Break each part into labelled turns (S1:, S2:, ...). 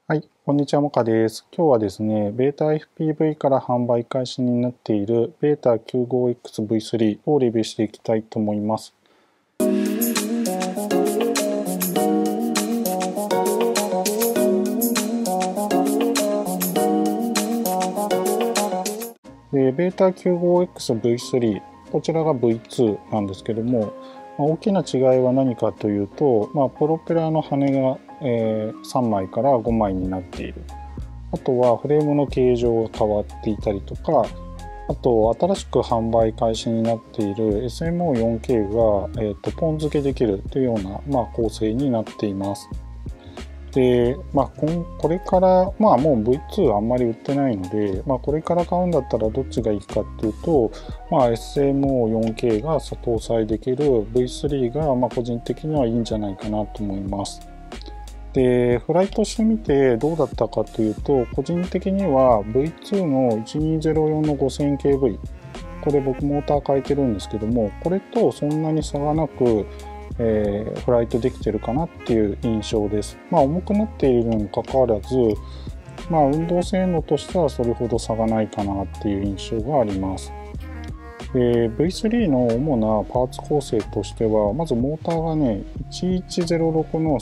S1: はい、こんにちは、もかです。今日はですね、ベータ FPV から販売開始になっているベータ 95XV3 をレビューしていきたいと思います。ベータ 95XV3、こちらが V2 なんですけども、大きな違いは何かというと、プロペラの羽が、3枚から5枚になっている。あとはフレームの形状が変わっていたりとか、あと新しく販売開始になっている SMO4K が、ポン付けできるというような、構成になっています。で、これから、もう V2 あんまり売ってないので、これから買うんだったらどっちがいいかっていうと、SMO4K が搭載できる V3 が、個人的にはいいんじゃないかなと思います。で、フライトしてみてどうだったかというと、個人的には V2 の1204の 5000kV、これ僕モーター変えてるんですけども、これとそんなに差がなく、フライトできてるかなっていう印象です。重くなっているにもかかわらず、運動性能としてはそれほど差がないかなっていう印象があります。V3 の主なパーツ構成としては、まずモーターがね、1106の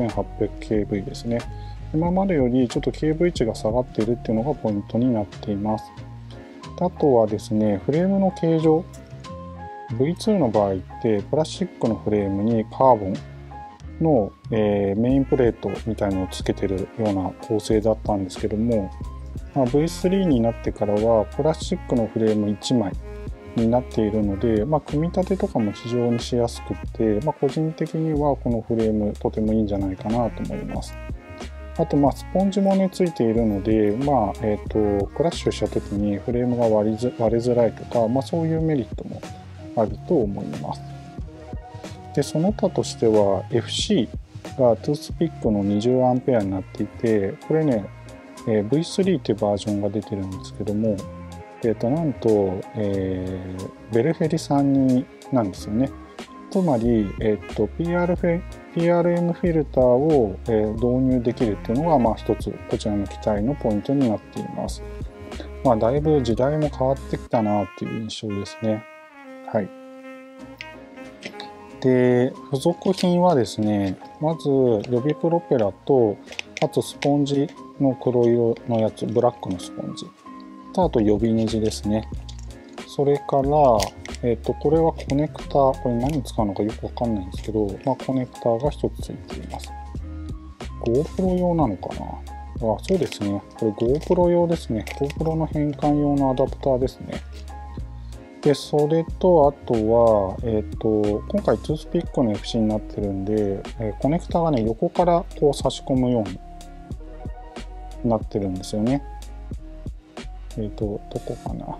S1: 3800kV ですね。今までよりちょっと kV 値が下がっているっていうのがポイントになっています。あとはですね、フレームの形状。V2 の場合ってプラスチックのフレームにカーボンの、メインプレートみたいのをつけてるような構成だったんですけども、V3 になってからはプラスチックのフレーム1枚になっているので、組み立てとかも非常にしやすくって、個人的にはこのフレームとてもいいんじゃないかなと思います。あとスポンジもねついているので、クラッシュした時にフレームが割れづらいとか、そういうメリットもあると思います。で、その他としては FC がトゥースピックの 20A になっていて、これね、V3 っていうバージョンが出てるんですけども、なんと、ベルフェリ32なんですよね。つまり、PRM フィルターを、導入できるっていうのが、一つこちらの機体のポイントになっています。だいぶ時代も変わってきたなっていう印象ですね。はい。で、付属品はですね、まず予備プロペラと、あとスポンジの黒色のやつ、ブラックのスポンジと、あと予備ネジですね。それから、これはコネクター、これ何に使うのかよくわかんないんですけど、コネクターが1つついています。GoPro 用なのかな。そうですね。これ GoPro 用ですね。GoPro の変換用のアダプターですね。で、それと、あとは、今回トゥースピックの FC になってるんで、コネクタがね、横からこう差し込むようになってるんですよね。どこかな。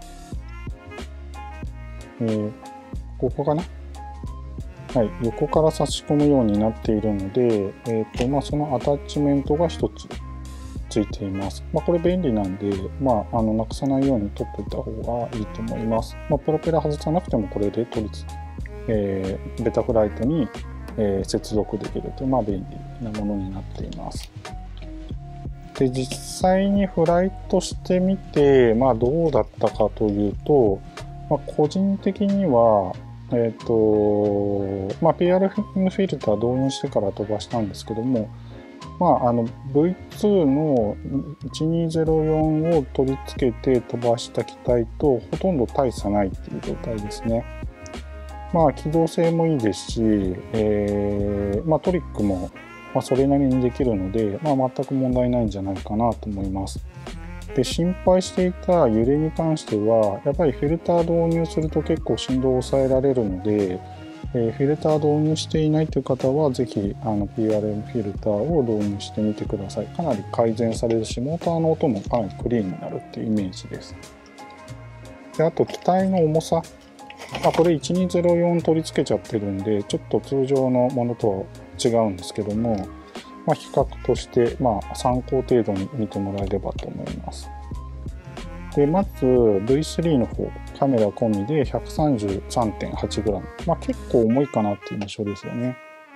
S1: ここかな。はい、横から差し込むようになっているので、そのアタッチメントが1つついています。これ便利なんで、なくさないように取っておいた方がいいと思います。プロペラ外さなくてもこれでベタフライトに、接続できるという、便利なものになっています。で、実際にフライトしてみて、どうだったかというと、個人的には、PRM フィルター導入してから飛ばしたんですけども、V2 の1204を取り付けて飛ばした機体とほとんど大差ないっていう状態ですね。機動性もいいですし、トリックもそれなりにできるので、全く問題ないんじゃないかなと思います。で、心配していた揺れに関しては、やっぱりフィルター導入すると結構振動を抑えられるので、フィルター導入していないという方は、ぜひPRM フィルターを導入してみてください。かなり改善されるし、モーターの音もかなりクリーンになるっていうイメージです。で、あと機体の重さ。これ1204取り付けちゃってるんで、ちょっと通常のものとは違うんですけども、比較として、参考程度に見てもらえればと思います。で、まず V3 の方、カメラ込みで 133.8g。結構重いかなっていう印象ですよね。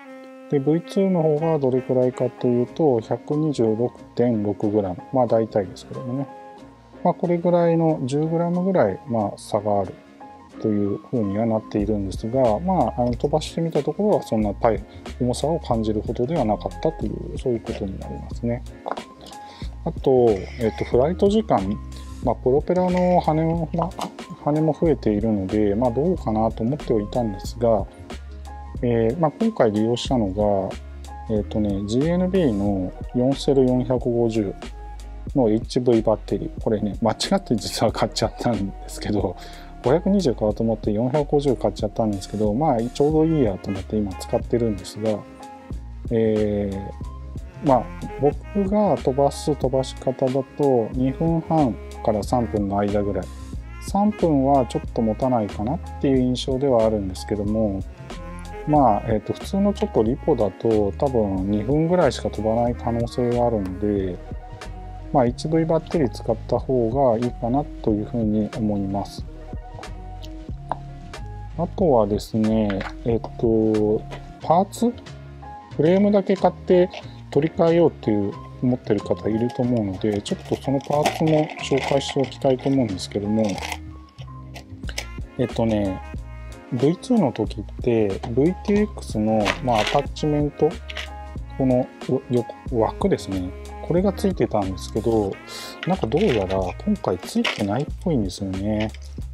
S1: で V2 の方がどれくらいかというと 126.6g、まあ大体ですけどもね、まあ、これぐらいの 10g ぐらいまあ差があるというふうにはなっているんですが、まあ、飛ばしてみたところはそんな重さを感じるほどではなかったという、そういうことになりますね。あと、フライト時間、まあ、プロペラの羽も増えているので、まあ、どうかなと思ってはいたんですが、まあ、今回利用したのが、GNB の4セル450の HV バッテリー。これね、間違って実は買っちゃったんですけど、520買おうと思って450買っちゃったんですけど、まあちょうどいいやと思って今使ってるんですが、まあ僕が飛ばし方だと2分半から3分の間ぐらい。3分はちょっと持たないかなっていう印象ではあるんですけども、まあ、普通のちょっとリポだと多分2分ぐらいしか飛ばない可能性があるので、まあ HV バッテリー使った方がいいかなというふうに思います。あとはですね、パーツフレームだけ買って取り替えようっていう思ってる方いると思うので、ちょっとそのパーツも紹介しておきたいと思うんですけども、V2 の時って VTX の、まあ、アタッチメント、この枠ですね、これがついてたんですけど、なんかどうやら今回ついてないっぽいんですよね。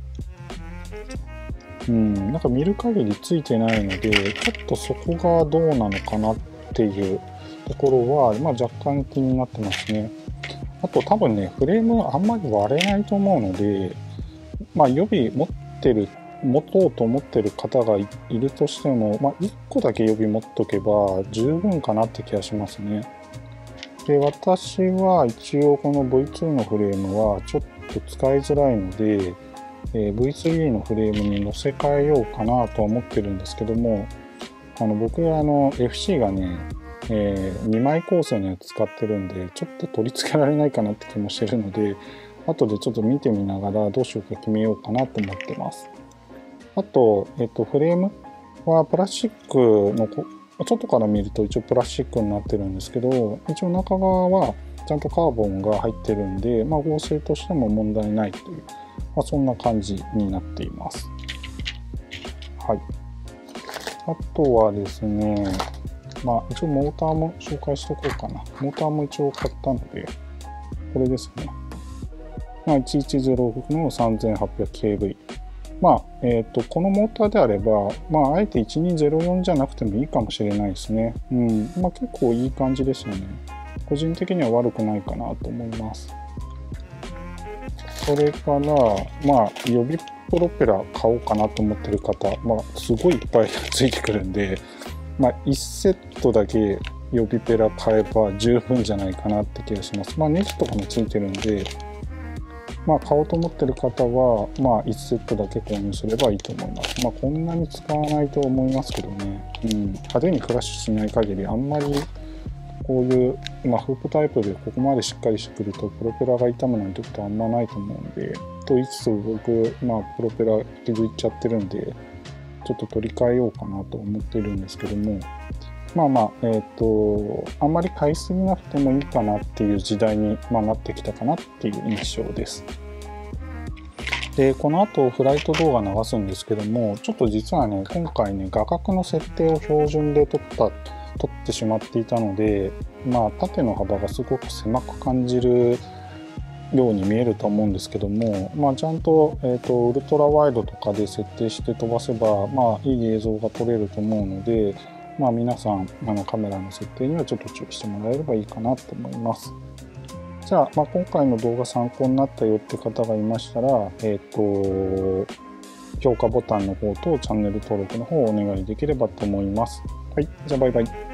S1: なんか見る限りついてないので、ちょっとそこがどうなのかなっていうところは、まあ、若干気になってますね。あと多分ね、フレームあんまり割れないと思うので、まあ、予備持とうと思ってる方が いるとしても、まあ、1個だけ予備持っとけば十分かなって気がしますね。で、私は一応この V2 のフレームはちょっと使いづらいので、V3 のフレームに乗せ替えようかなとは思ってるんですけども、僕はFC がね、2枚構成のやつ使ってるんで、ちょっと取り付けられないかなって気もしてるので、後でちょっと見てみながらどうしようか決めようかなと思ってます。あと、フレームはプラスチックの外から見ると一応プラスチックになってるんですけど、一応中側はちゃんとカーボンが入ってるんで、まあ、合成としても問題ないという、まあ、そんな感じになっています。はい。あとはですね、まあ一応モーターも紹介しとこうかな。モーターも一応買ったので、これですね。まあ、1106の 3800kV。まあ、このモーターであれば、まあ、あえて1204じゃなくてもいいかもしれないですね。まあ、結構いい感じですよね。個人的には悪くないかなと思います。それから、まあ、予備プロペラ買おうかなと思ってる方、まあ、すごいいっぱいついてくるんで、まあ、1セットだけ予備ペラ買えば十分じゃないかなって気がします。まあ、ネジとかもついてるんで、まあ、買おうと思ってる方は、まあ、1セットだけ購入すればいいと思います。まあ、こんなに使わないと思いますけどね。派手にクラッシュしない限り、あんまりこういう、まあ、フープタイプでここまでしっかりしてくると、プロペラが傷むなんてことはあんまないと思うんで、と言いつつ僕、まあ、プロペラ傷いっちゃってるんで、ちょっと取り替えようかなと思っているんですけども、まあまあ、あんまり買いすぎなくてもいいかなっていう時代に、まあ、なってきたかなっていう印象です。で、この後フライト動画流すんですけども、ちょっと実はね、今回ね、画角の設定を標準で撮ってしまっていたので、まあ、縦の幅がすごく狭く感じるように見えると思うんですけども、まあ、ちゃんと、ウルトラワイドとかで設定して飛ばせば、まあ、いい映像が撮れると思うので、まあ、皆さんカメラの設定にはちょっと注意してもらえればいいかなと思います。じゃあ、まあ、今回の動画参考になったよって方がいましたら、評価ボタンの方とチャンネル登録の方をお願いできればと思います。はい、じゃあバイバイ。